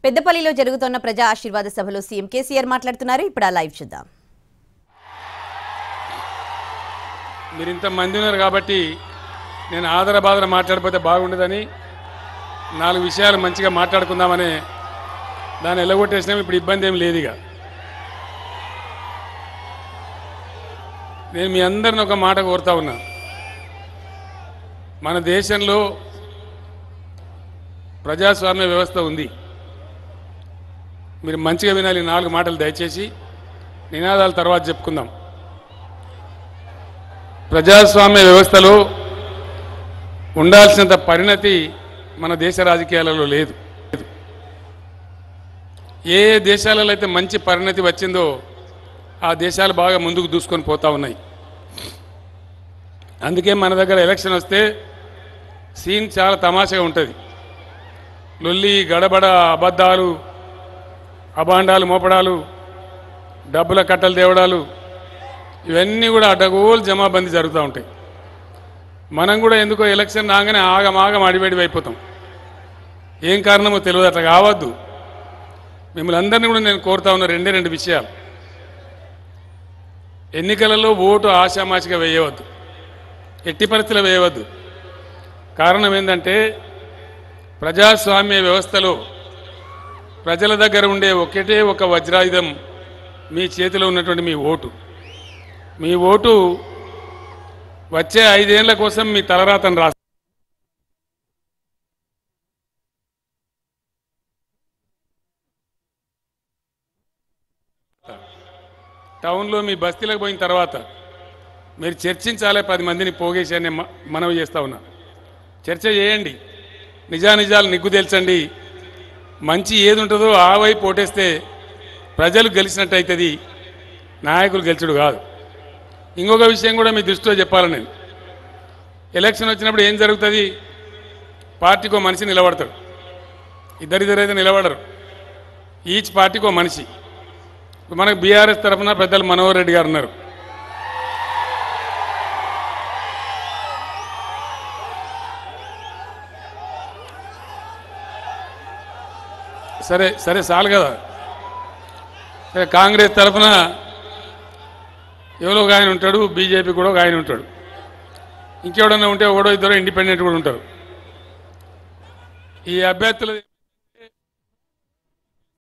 పెద్దపల్లిలో జరుగుతున్న ప్రజా ఆశీర్వాద సభలో సీఎం కేసీఆర్ మాట్లాడుతున్నారు. ఇప్పుడు ఆ లైవ్ చూద్దాం. మీరు ఇంత మంది ఉన్నారు కాబట్టి నేను ఆదరబాదర మాట్లాడిపోతే బాగుండదని 4 విషయాలు మంచిగా మాట్లాడుకుందామని దాన్ని ఎల్లగొట్టేసినాం. ఇప్పుడు ఇబ్బంది ఏం లేదు. ఇక నేను మీ అందరిని ఒక మాట కోరుతా ఉన్నా. మన దేశంలో ప్రజాస్వామ్య వ్యవస్థ ఉంది. మీరు మంచిగా వినాలి. 4 మాటలు దయచేసి, నినాదాల తర్వాత చెప్పుకుందాం. ప్రజాస్వామ్య వ్యవస్థలో ఉండాల్సినంత పరిణతి మన దేశ రాజకీయాలలో లేదు. ఏ దేశాలలో అయితే మంచి పరిణతి వచ్చిందో ఆ దేశాలు బాగా ముందుకు దూసుకొని పోతూ ఉన్నాయి. అందుకే మన దగ్గర ఎలక్షన్ వస్తే సీన్ చాలా తమాషగా ఉంటుంది. లొల్లి, గడబడ, అబద్ధాలు, అభాండాలు మోపడాలు, డబ్బుల కట్టలు తేవడాలు, ఇవన్నీ కూడా అడ్డగోలు జమాబందీ జరుగుతూ ఉంటాయి. మనం కూడా ఎందుకో ఎలక్షన్ రాగానే ఆగమాగం అడివేడి అయిపోతాం. ఏం కారణమో తెలియదు. అట్లా కావద్దు. మిమ్మల్ని అందరినీ కూడా నేను కోరుతా ఉన్న 2 విషయాలు. ఎన్నికలలో ఓటు ఆషామాషిగా వేయవద్దు, ఎట్టి పరిస్థితులు వేయవద్దు. కారణం ఏంటంటే ప్రజాస్వామ్య వ్యవస్థలో ప్రజల దగ్గర ఉండే ఒకటే ఒక వజ్రాయుధం మీ చేతిలో ఉన్నటువంటి మీ ఓటు. మీ ఓటు వచ్చే 5 ఏళ్ల కోసం మీ తలరాతను రాస్తారు. టౌన్లో మీ బస్తీలకు పోయిన తర్వాత మీరు చర్చించాలి. 10 మందిని పోగేసి అని మనవి చేస్తా ఉన్నా. చర్చ చేయండి, నిజానిజాలు నిగ్గు తెల్చండి. మంచి ఏది ఉంటుందో ఆ వైపు ఓటేస్తే ప్రజలు గెలిచినట్టు అవుతుంది, నాయకులు గెలిచుడు కాదు. ఇంకొక విషయం కూడా మీ దృష్టిలో చెప్పాలి. నేను ఎలక్షన్ వచ్చినప్పుడు ఏం జరుగుతుంది? పార్టీకో మనిషి నిలబడతాడు. ఇద్దరైతే నిలబడరు. ఈచ్ పార్టీకో మనిషి. మనకు బీఆర్ఎస్ తరఫున పెద్దలు మనోహర్ రెడ్డి గారు ఉన్నారు. సరే సరే చాలు కదా. సరే, కాంగ్రెస్ తరఫున ఎవరో ఒక ఆయన ఉంటాడు, బీజేపీ కూడా ఒక ఆయన ఉంటాడు, ఇంకెవడన్నా ఉంటే ఒకడో ఇద్దరు ఇండిపెండెంట్ కూడా ఉంటారు. ఈ అభ్యర్థులు